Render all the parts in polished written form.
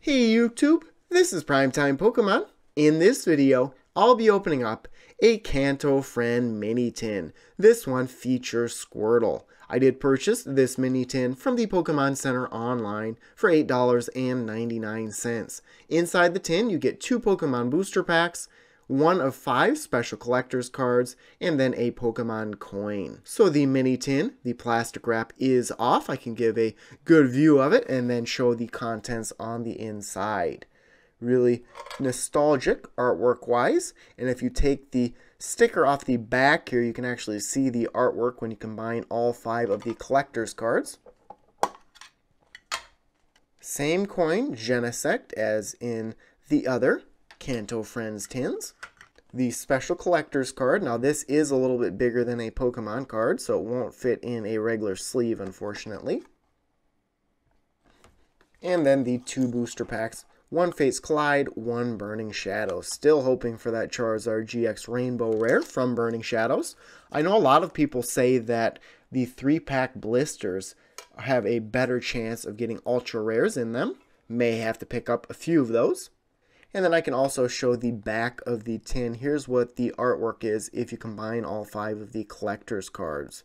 Hey YouTube, this is Primetime Pokemon. In this video, I'll be opening up a Kanto Friend mini tin. This one features Squirtle. I did purchase this mini tin from the Pokemon Center online for $8.99. Inside the tin, you get 2 Pokemon booster packs, 1 of 5 special collector's cards, and then a Pokemon coin. So the mini tin, the plastic wrap is off. I can give a good view of it and then show the contents on the inside. Really nostalgic artwork wise, and if you take the sticker off the back here, you can actually see the artwork when you combine all 5 of the collector's cards. Same coin, Genesect, as in the other Kanto Friends tins. The special collector's card. Now this is a little bit bigger than a Pokemon card, so it won't fit in a regular sleeve, unfortunately. And then the 2 booster packs. 1 Fates Collide, 1 Burning Shadows. Still hoping for that Charizard GX Rainbow Rare from Burning Shadows. I know a lot of people say that the 3-pack blisters have a better chance of getting ultra rares in them. May have to pick up a few of those. And then I can also show the back of the tin. Here's what the artwork is if you combine all 5 of the collector's cards.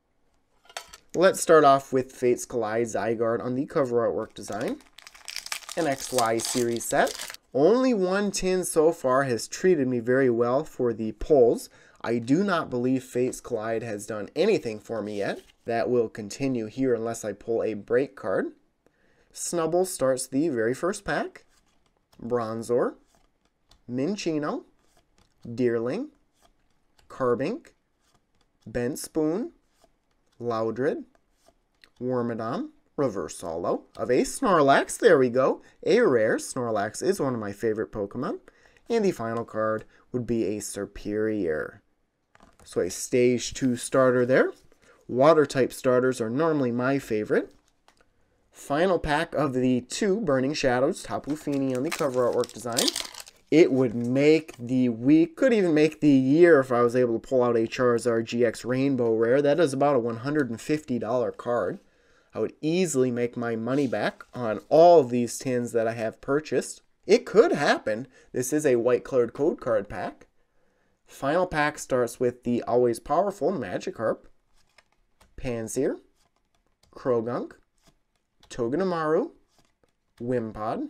Let's start off with Fates Collide Zygarde on the cover artwork design. An XY series set. Only 1 tin so far has treated me very well for the pulls. I do not believe Fates Collide has done anything for me yet. That will continue here unless I pull a break card. Snubbull starts the very first pack. Bronzor, Minccino, Deerling, Carbink, Benspoon, Loudred, Wormadam, Reverse Holo of a Snorlax. There we go. A rare. Snorlax is one of my favorite Pokemon. And the final card would be a Superior. So a Stage 2 starter there. Water type starters are normally my favorite. Final pack of the 2 Burning Shadows, Tapu Fini on the cover artwork design. It would make the week, could even make the year if I was able to pull out a Charizard GX Rainbow Rare. That is about a $150 card. I would easily make my money back on all of these tins that I have purchased. It could happen. This is a white colored code card pack. Final pack starts with the always powerful Magikarp, Pansear, Krogunk, Togedemaru, Wimpod,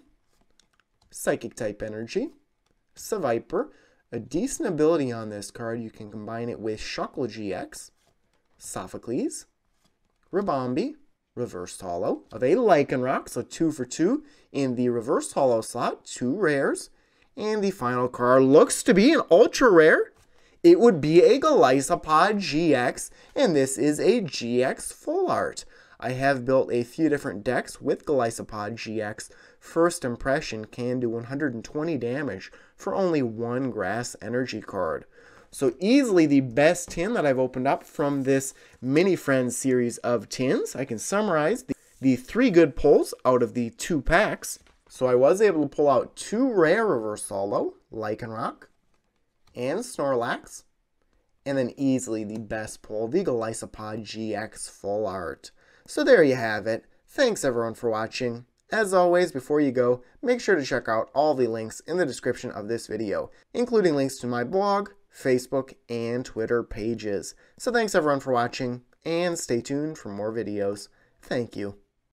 Psychic type Energy, Seviper. A decent ability on this card, you can combine it with Shuckle GX, Sophocles, Ribombee, Reverse Holo of a Lycanroc, so 2 for 2 in the Reverse Holo slot, 2 rares. And the final card looks to be an ultra rare. It would be a Golisopod GX, and this is a GX Full Art. I have built a few different decks with Golisopod GX. First impression can do 120 damage for only 1 Grass Energy card. So easily the best tin that I've opened up from this Mini Friends series of tins. I can summarize the 3 good pulls out of the 2 packs. So I was able to pull out 2 rare Reverse Holo, Lycanroc, and Snorlax. And then easily the best pull, the Golisopod GX Full Art. So there you have it. Thanks everyone for watching. As always, before you go, make sure to check out all the links in the description of this video, including links to my blog, Facebook, and Twitter pages. So thanks everyone for watching, and stay tuned for more videos. Thank you.